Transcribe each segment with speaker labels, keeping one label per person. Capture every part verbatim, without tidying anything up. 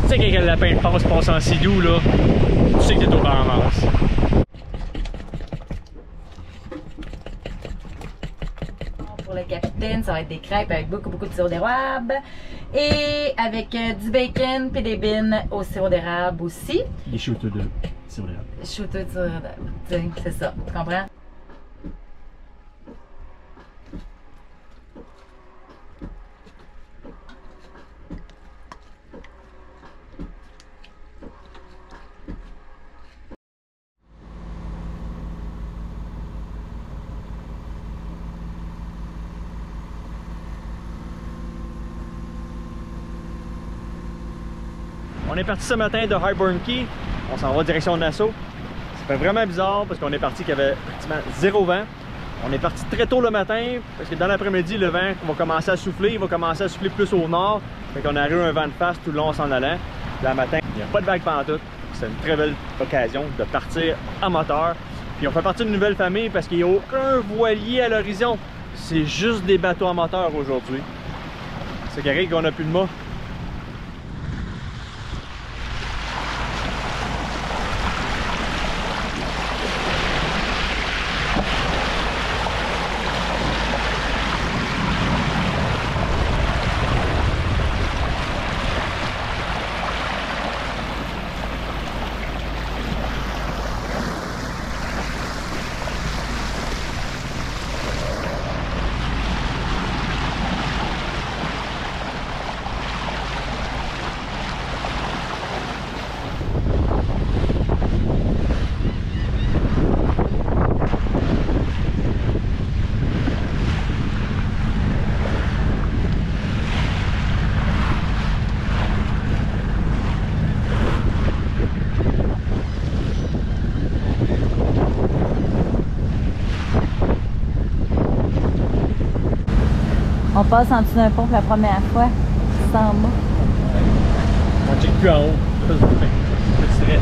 Speaker 1: Tu sais quand le lapin passe, passe en si doux là, tu sais que t'es au Bahamas.
Speaker 2: Pour le capitaine, ça va être des crêpes avec beaucoup beaucoup de sirop d'érable et avec euh, du bacon puis des bines au sirop d'érable aussi.
Speaker 1: Des shooters de sirop d'érable.
Speaker 2: Shooters de sirop d'érable, c'est ça, tu comprends?
Speaker 1: On est parti ce matin de Highburn Cay, on s'en va direction de Nassau. Ça fait vraiment bizarre parce qu'on est parti qu'il y avait pratiquement zéro vent. On est parti très tôt le matin parce que dans l'après-midi, le vent va commencer à souffler, il va commencer à souffler plus au nord. Fait qu'on a eu un vent de face tout le long en s'en allant. Le matin, il n'y a pas de vague pantoute. C'est une très belle occasion de partir à moteur. Puis on fait partie d'une nouvelle famille parce qu'il n'y a aucun voilier à l'horizon. C'est juste des bateaux à moteur aujourd'hui. C'est correct qu'on n'a plus de mât.
Speaker 2: On passe en dessous d'un pont pour la première fois, sans mât.
Speaker 1: On check plus en haut, le stress.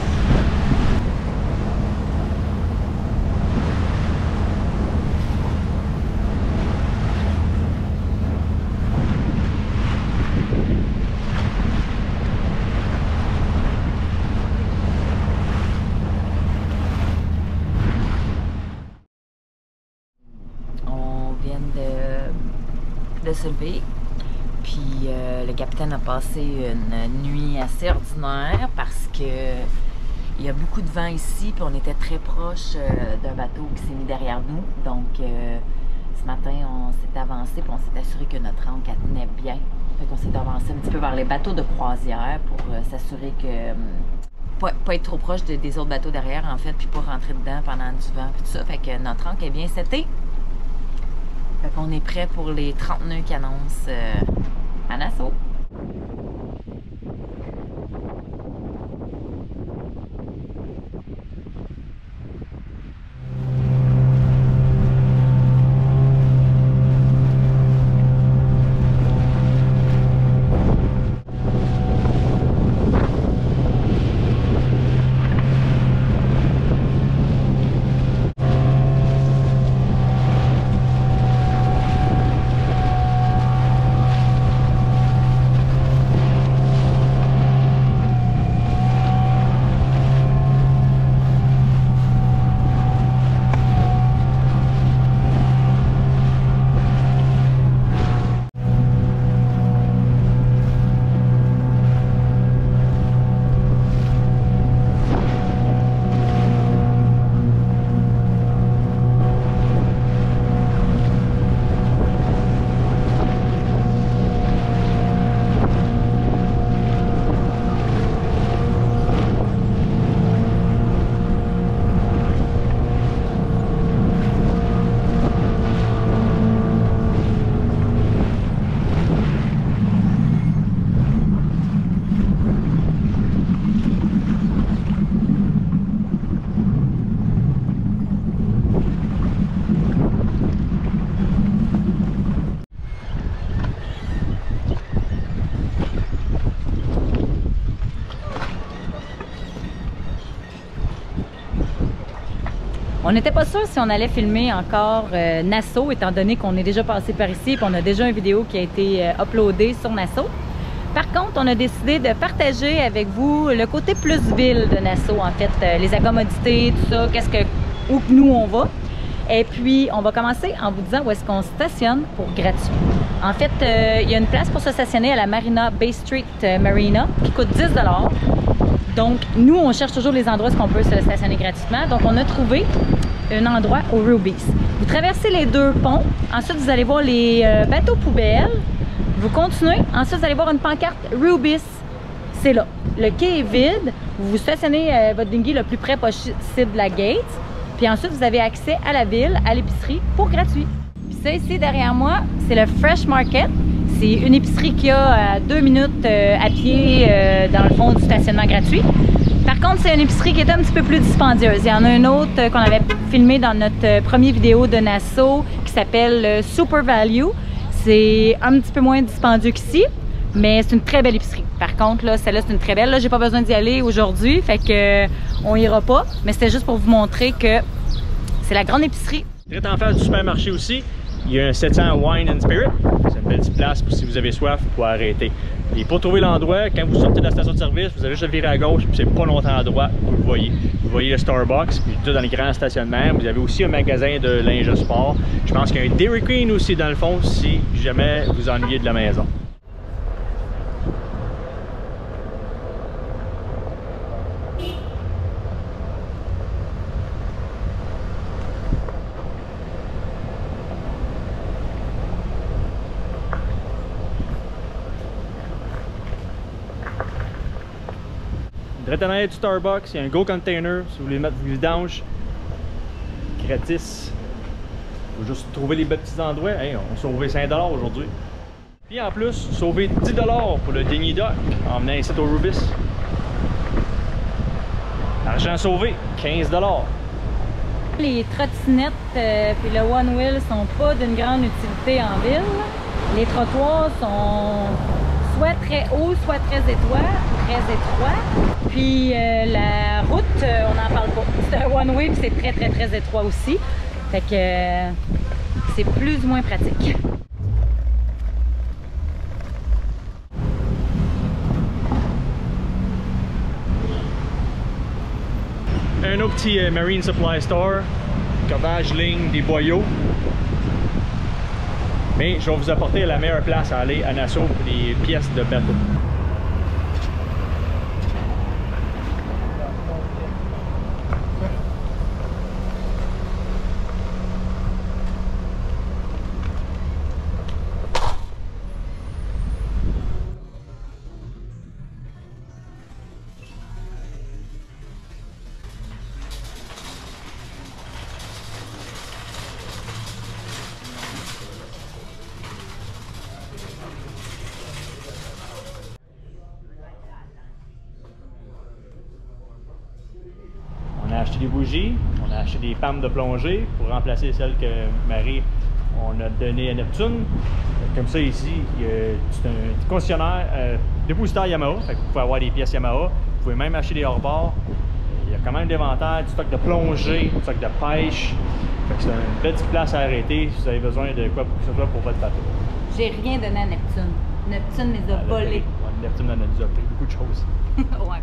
Speaker 2: On vient de, de se lever, puis euh, le capitaine a passé une nuit assez ordinaire parce que il y a beaucoup de vent ici, puis on était très proche euh, d'un bateau qui s'est mis derrière nous. Donc euh, ce matin, on s'est avancé, puis on s'est assuré que notre ancre tenait bien. Fait qu'on s'est avancé un petit peu vers les bateaux de croisière pour euh, s'assurer que euh, pas, pas être trop proche de, des autres bateaux derrière, en fait, puis pas rentrer dedans pendant du vent, puis tout ça. Fait que notre ancre est bien setée. Fait qu'on est prêt pour les trente nœuds qui annoncent euh, à Nassau. On n'était pas sûr si on allait filmer encore euh, Nassau, étant donné qu'on est déjà passé par ici et qu'on a déjà une vidéo qui a été euh, uploadée sur Nassau. Par contre, on a décidé de partager avec vous le côté plus ville de Nassau, en fait, euh, les accommodités, tout ça, qu'est-ce que, où que nous on va. Et puis, on va commencer en vous disant où est-ce qu'on stationne pour gratuit. En fait, euh, il y a une place pour se stationner à la Marina Bay Street euh, Marina qui coûte dix dollars. Donc, nous, on cherche toujours les endroits où on peut se stationner gratuitement. Donc, on a trouvé un endroit au Ruby's. Vous traversez les deux ponts. Ensuite, vous allez voir les euh, bateaux poubelles. Vous continuez. Ensuite, vous allez voir une pancarte Ruby's. C'est là. Le quai est vide. Vous vous stationnez euh, votre dinghy le plus près possible de la gate. Puis ensuite, vous avez accès à la ville, à l'épicerie, pour gratuit. Puis ça, ici, derrière moi, c'est le Fresh Market. C'est une épicerie qui a à deux minutes euh, à pied, euh, dans le fond, du stationnement gratuit. Par contre, c'est une épicerie qui est un petit peu plus dispendieuse. Il y en a une autre euh, qu'on avait filmée dans notre euh, première vidéo de Nassau qui s'appelle euh, Super Value. C'est un petit peu moins dispendieux qu'ici, mais c'est une très belle épicerie. Par contre, là, celle-là, c'est une très belle. Là, j'ai pas besoin d'y aller aujourd'hui, fait que euh, on ira pas. Mais c'était juste pour vous montrer que c'est la grande épicerie.
Speaker 1: Direct en face du supermarché aussi, il y a un sept cents Wine and Spirit. C'est une belle petite place pour si vous avez soif pour arrêter. Et pour trouver l'endroit, quand vous sortez de la station de service, vous allez juste virer à gauche, puis c'est pas longtemps à droite, vous le voyez. Vous voyez le Starbucks, puis tout dans les grands stationnements. Vous avez aussi un magasin de linge de sport. Je pense qu'il y a un Dairy Queen aussi dans le fond, si jamais vous ennuyez de la maison. Direct en arrière du Starbucks, il y a un Go Container si vous voulez mettre vos vidanges gratis. Il faut juste trouver les petits endroits. Hey, on a sauvé cinq dollars aujourd'hui. Puis en plus, sauver dix dollars pour le Dinghy Dock en venant ici au Ruby's. Argent sauvé, quinze dollars.
Speaker 2: Les trottinettes et euh, le One Wheel sont pas d'une grande utilité en ville. Les trottoirs sont soit très hauts, soit très étroits. Très étroits. Puis euh, la route, euh, on n'en parle pas. C'est un one way, puis c'est très très très étroit aussi. Fait que euh, c'est plus ou moins pratique.
Speaker 1: Un autre petit euh, Marine Supply Store, cordage, ligne, des boyaux. Mais je vais vous apporter la meilleure place à aller à Nassau pour les pièces de bateau. On a acheté des bougies, on a acheté des pannes de plongée pour remplacer celles que Marie on a données à Neptune. Comme ça ici, c'est un concessionnaire, euh, dépositaire Yamaha, fait que vous pouvez avoir des pièces Yamaha, vous pouvez même acheter des hors-bords. Il y a quand même l'inventaire, du stock de plongée, du stock de pêche. C'est une belle petite place à arrêter si vous avez besoin de quoi que ce soit pour votre bateau.
Speaker 2: J'ai rien donné à Neptune. Neptune les a volés.
Speaker 1: Ouais, Neptune en a déjà pris beaucoup de choses.
Speaker 2: Ouais, vraiment.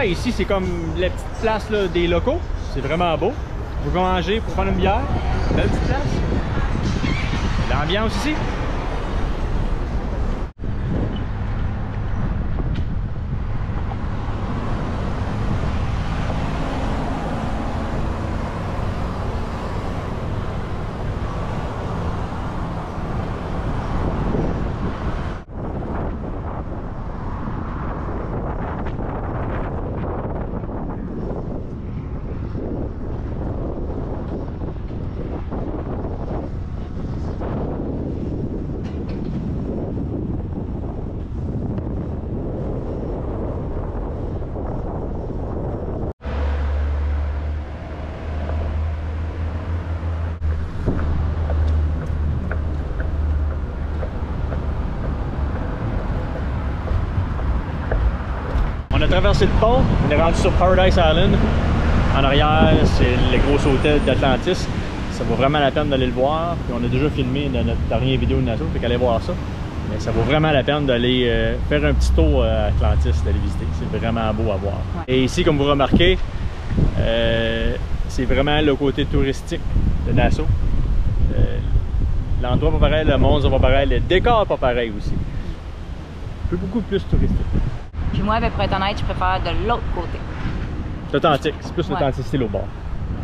Speaker 1: Ouais, ici c'est comme la petite place là, des locaux. C'est vraiment beau. Vous pouvez manger pour prendre une bière. Belle petite place. L'ambiance ici. On a traversé le pont, on est rendu sur Paradise Island. En arrière, c'est le gros hôtel d'Atlantis. Ça vaut vraiment la peine d'aller le voir. Puis on a déjà filmé dans notre dernière vidéo de Nassau, fait qu'allez voir ça. Mais ça vaut vraiment la peine d'aller euh, faire un petit tour à Atlantis, d'aller visiter. C'est vraiment beau à voir. Ouais. Et ici, comme vous remarquez, euh, c'est vraiment le côté touristique de Nassau. Euh, L'endroit pas pareil, le monde pas pareil, le décor pas pareil aussi. Beaucoup plus touristique.
Speaker 2: Puis moi, ben, pour être honnête, je préfère de l'autre côté.
Speaker 1: C'est authentique, c'est plus l'authenticité ouais. Au bord.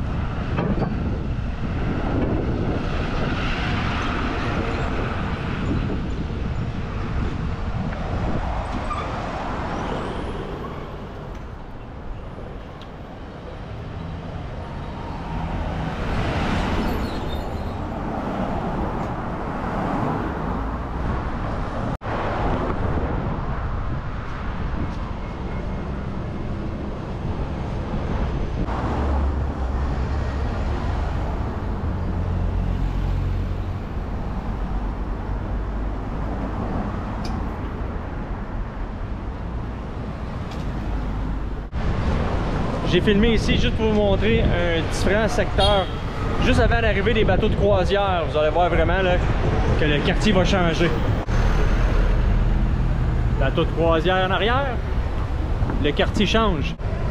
Speaker 1: J'ai filmé ici juste pour vous montrer un différent secteur juste avant l'arrivée des bateaux de croisière. Vous allez voir vraiment là, que le quartier va changer. Bateau de croisière en arrière, le quartier change.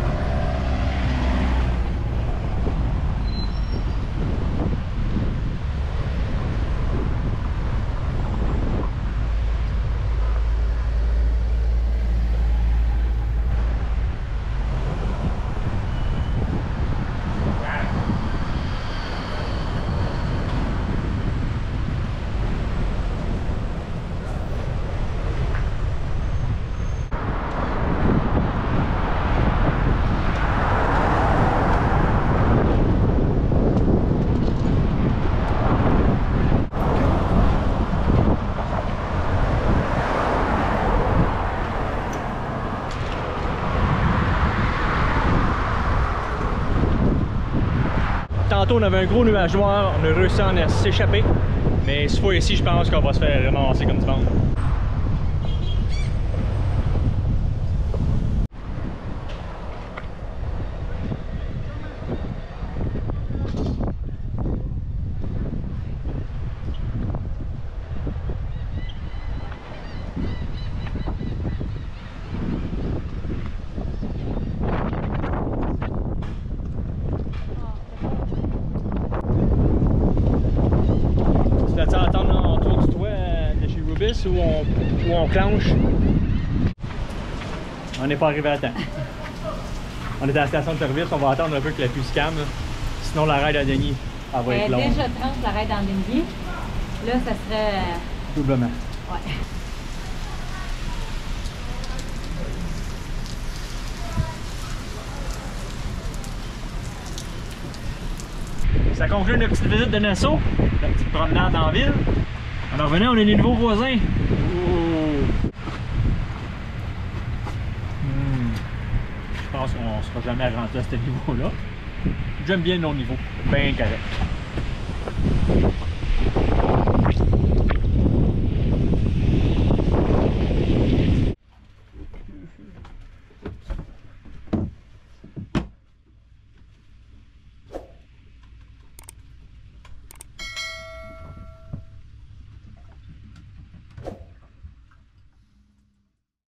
Speaker 1: Tantôt on avait un gros nuage noir, on a réussi à en s'échapper, mais cette fois-ci je pense qu'on va se faire ramasser comme du monde. Où on, où on clenche. On n'est pas arrivé à temps. On est à la station de service, on va attendre un peu que la pluie se calme. Sinon la raide à Denis, elle va être longue.
Speaker 2: Déjà trente la raide en Denis. Là, ça serait...
Speaker 1: Doublement.
Speaker 2: Ouais.
Speaker 1: Ça conclut notre petite visite de Nassau, la petite promenade en ville. Alors venez, on a des nouveaux voisins. Oh. Hmm. Je pense qu'on ne sera jamais rendu à ce niveau-là. J'aime bien nos niveaux. Bien correct.